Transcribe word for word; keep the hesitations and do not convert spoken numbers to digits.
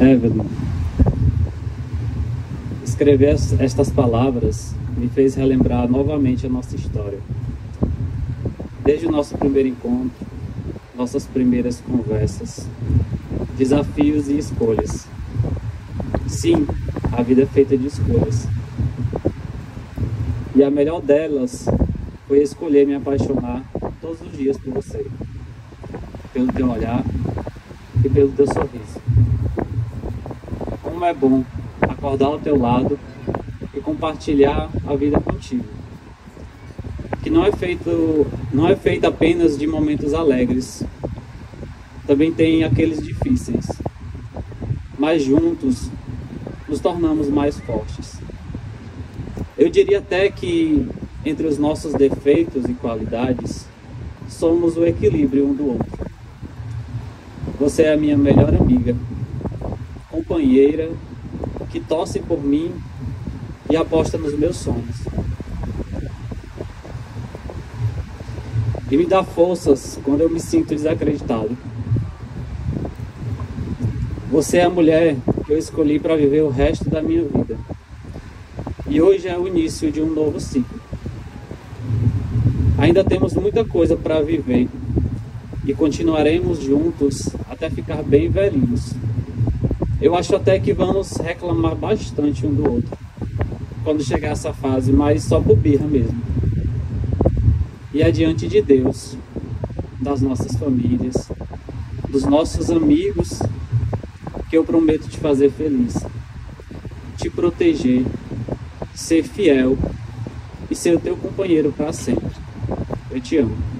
Evelyn, escrever estas palavras me fez relembrar novamente a nossa história. Desde o nosso primeiro encontro, nossas primeiras conversas, desafios e escolhas. Sim, a vida é feita de escolhas. E a melhor delas foi escolher me apaixonar todos os dias por você, pelo teu olhar e pelo teu sorriso. Como é bom acordar ao teu lado e compartilhar a vida contigo, que não é feito, não é feita apenas de momentos alegres, também tem aqueles difíceis, mas juntos nos tornamos mais fortes. Eu diria até que entre os nossos defeitos e qualidades, somos o equilíbrio um do outro. Você é a minha melhor amiga, companheira, que torce por mim e aposta nos meus sonhos. E me dá forças quando eu me sinto desacreditado. Você é a mulher que eu escolhi para viver o resto da minha vida. E hoje é o início de um novo ciclo. Ainda temos muita coisa para viver e continuaremos juntos até ficar bem velhinhos. Eu acho até que vamos reclamar bastante um do outro quando chegar essa fase, mas só por birra mesmo. E é diante de Deus, das nossas famílias, dos nossos amigos, que eu prometo te fazer feliz, te proteger, ser fiel e ser o teu companheiro para sempre. Eu te amo.